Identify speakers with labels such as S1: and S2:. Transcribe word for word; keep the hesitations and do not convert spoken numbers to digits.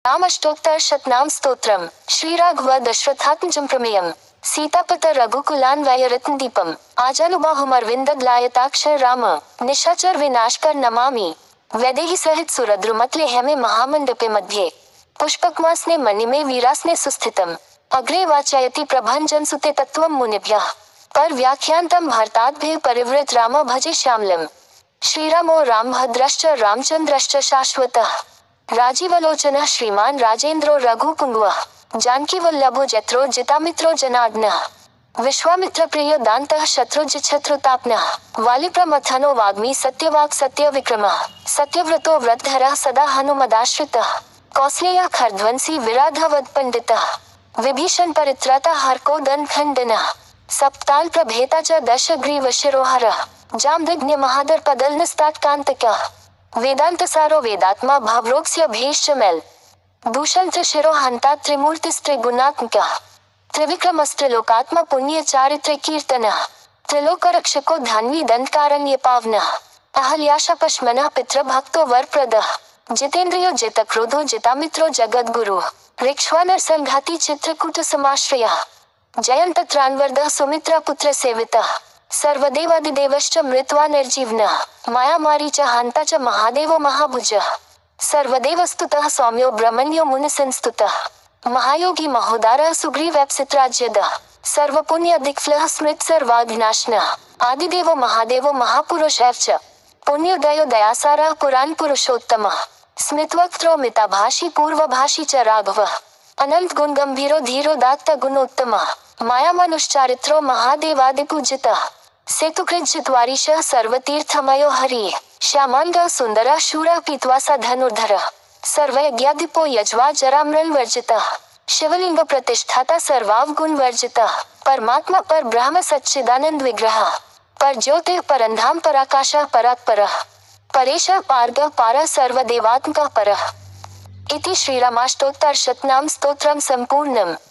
S1: रामाष्टोत्तर शतनाम स्तोत्रम श्रीराघव दशरथात्मजं प्रमेयम् सीतापत रघुकुलान वैरत्न दीपम आजानुबाहुमरविंदग्लायताक्षर राम निशाचर विनाशकर नमामि वैदेही सहित सुरद्रुमतले हेमे महामंडपे मध्ये पुष्पकमासने मणिमे वीरासने सुस्थितम अग्रे वाचयति प्रभंजन सुते तत्वं मुनिभ्यः पर व्याख्यान्तं भारताद्भे परिवृत राम भजे श्यामलम् श्रीरामो रामभद्रश्च रामचंद्रश्च शाश्वतः राजीवलोचनः श्रीमान् राजेन्द्रो रघुपुङ्गवः जानकीवल्लभो जत्रो जितामित्रो जनार्दनः विश्वामित्रप्रियो दान्तः शत्रुजिच्छत्रुतापनः वालिप्रमथनो वाग्मी सत्यवाक् सत्यविक्रमः सत्यव्रतो व्रतधरः सदा हनुमदाश्रितः कौसलेयः खरध्वंसी विराधवद्पण्डितः विभीषण परित्राता हर्को दण्डखण्डनः सप्ताल प्रभेता च दशग्रीवशिरोहरः जामदग्न्य महादरपदलनस्तात्कान्तिकः वेदांतसारो वेदात्मा भावरोगस्य भेषमेल दूषण शिरो हंता त्रिमूर्तिस्त्रिगुणात्मकः त्रिविक्रमस्त्रिलोकात्मा पुण्य चारित्र्य कीर्तनः त्रिलोकरक्षको धान्वी दंतकारण्य पावनः अहल्याशापश्मनः पितृभक्तो वरप्रदः जितेन्द्रियो जितक्रोधो जितामित्रो जगद्गुरु ऋक्ष्वानर संघाती चित्रकूट समाश्रयः जयन्तत्रान्वरदः सुमित्रा पुत्र सेवितः सर्वदेवादिदेवश्च मृत्वा निर्जीवनः मायामारी च हन्ता च महादेवो महाभुजः सर्वदेवस्तुतः सौम्यो ब्रह्मण्यो मुनिसंस्तुतः महायोगी महोदारः सुग्रीवैप्सितराज्यदः सर्वपुण्यदिक्फलः स्मृत सर्वाघ्नाशनः आदिदेवो महादेवो महापुरुषः च पुण्योदयो दयासारः पुराण पुरुषोत्तमः स्मितवक्त्रो मिताभाषी पूर्वभाषी च राघवः अनंत गुण गंभीरो धीरो दात्त गुणोत्तमः मायामनुश्चारित्रो महादेवादिपूजितः सेतुकृज्जित्वारीशः सर्वतीर्थमयो हरिः श्यामांगः सुंदरः शूरः पीत्वासा धनुर्धरः सर्वयज्ञाधिपो यज्वा जरामृण वर्जितः शिवलिंग प्रतिष्ठाता सर्वावगुण वर्जितः परमात्मा पर ब्रह्म सच्चिदानंद विग्रहः पर ज्योतिः परंधाम पराकाशः परात्परः परेशः पार्गः पारः सर्वदेवात्मकः परः इति श्रीरामाष्टोत्तर शतनाम स्तोत्रम संपूर्णम्।